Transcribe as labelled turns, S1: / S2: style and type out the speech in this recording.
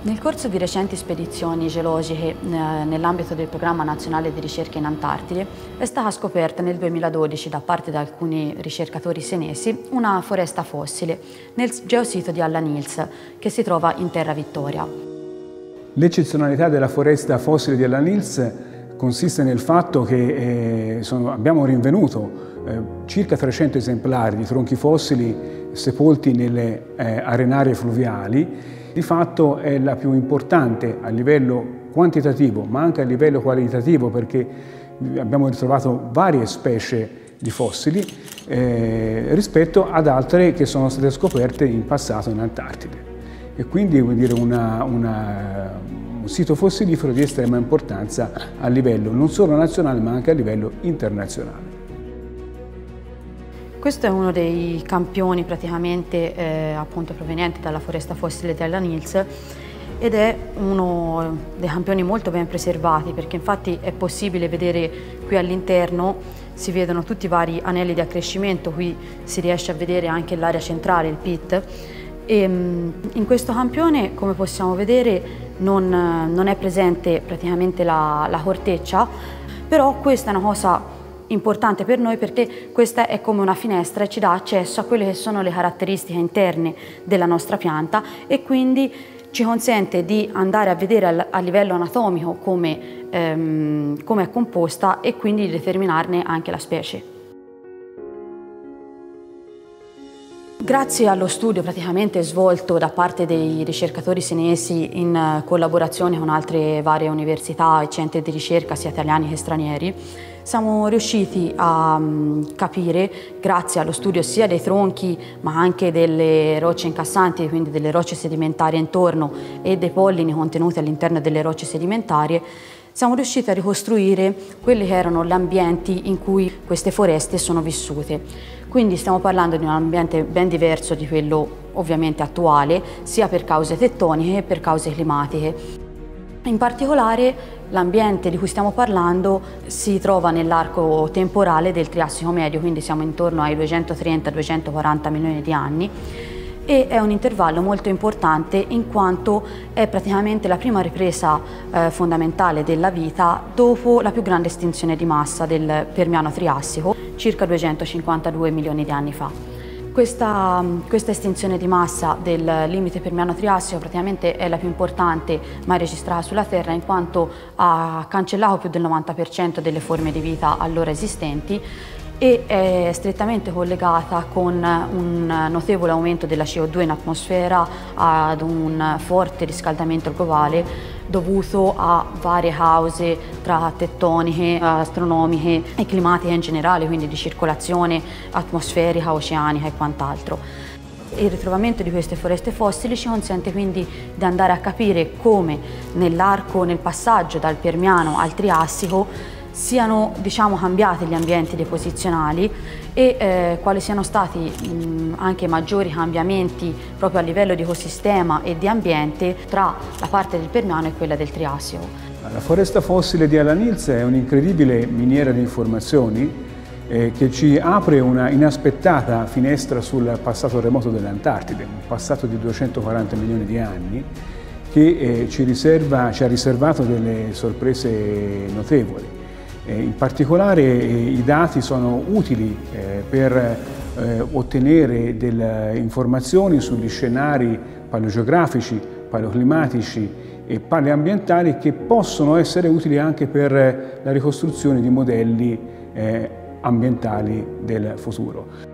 S1: Nel corso di recenti spedizioni geologiche nell'ambito del Programma Nazionale di Ricerca in Antartide è stata scoperta nel 2012 da parte di alcuni ricercatori senesi una foresta fossile nel geosito di Alla Nils che si trova in Terra Vittoria.
S2: L'eccezionalità della foresta fossile di Alla Nils consiste nel fatto che abbiamo rinvenuto circa 300 esemplari di tronchi fossili sepolti nelle arenarie fluviali. Di fatto è la più importante a livello quantitativo ma anche a livello qualitativo, perché abbiamo ritrovato varie specie di fossili rispetto ad altre che sono state scoperte in passato in Antartide. E quindi vuol dire un sito fossilifero di estrema importanza a livello non solo nazionale ma anche a livello internazionale.
S1: Questo è uno dei campioni praticamente appunto provenienti dalla foresta fossile di Alla Nils ed è uno dei campioni molto ben preservati, perché infatti è possibile vedere qui all'interno, si vedono tutti i vari anelli di accrescimento, qui si riesce a vedere anche l'area centrale, il pit. E in questo campione, come possiamo vedere, non è presente praticamente la corteccia, però questa è una cosa importante per noi perché questa è come una finestra e ci dà accesso a quelle che sono le caratteristiche interne della nostra pianta e quindi ci consente di andare a vedere a livello anatomico come è composta e quindi di determinarne anche la specie. Grazie allo studio praticamente svolto da parte dei ricercatori senesi in collaborazione con altre varie università e centri di ricerca sia italiani che stranieri, siamo riusciti a capire, grazie allo studio sia dei tronchi ma anche delle rocce incassanti, quindi delle rocce sedimentarie intorno e dei pollini contenuti all'interno delle rocce sedimentarie, siamo riusciti a ricostruire quelli che erano gli ambienti in cui queste foreste sono vissute. Quindi stiamo parlando di un ambiente ben diverso di quello ovviamente attuale, sia per cause tettoniche che per cause climatiche. In particolare l'ambiente di cui stiamo parlando si trova nell'arco temporale del Triassico medio, quindi siamo intorno ai 230-240 milioni di anni, e è un intervallo molto importante in quanto è praticamente la prima ripresa fondamentale della vita dopo la più grande estinzione di massa del Permiano Triassico, circa 252 milioni di anni fa. Questa estinzione di massa del limite Permiano Triassico praticamente è la più importante mai registrata sulla Terra, in quanto ha cancellato più del 90% delle forme di vita allora esistenti e è strettamente collegata con un notevole aumento della CO2 in atmosfera, ad un forte riscaldamento globale dovuto a varie cause tra tettoniche, astronomiche e climatiche in generale, quindi di circolazione atmosferica, oceanica e quant'altro. Il ritrovamento di queste foreste fossili ci consente quindi di andare a capire come nel passaggio dal Permiano al Triassico siano cambiati gli ambienti deposizionali e quali siano stati anche maggiori cambiamenti proprio a livello di ecosistema e di ambiente tra la parte del Permiano e quella del Triassico.
S2: La foresta fossile di Alla Nils è un'incredibile miniera di informazioni che ci apre una inaspettata finestra sul passato remoto dell'Antartide, un passato di 240 milioni di anni che ci ha riservato delle sorprese notevoli. In particolare i dati sono utili per ottenere delle informazioni sugli scenari paleogeografici, paleoclimatici e paleoambientali che possono essere utili anche per la ricostruzione di modelli ambientali del futuro.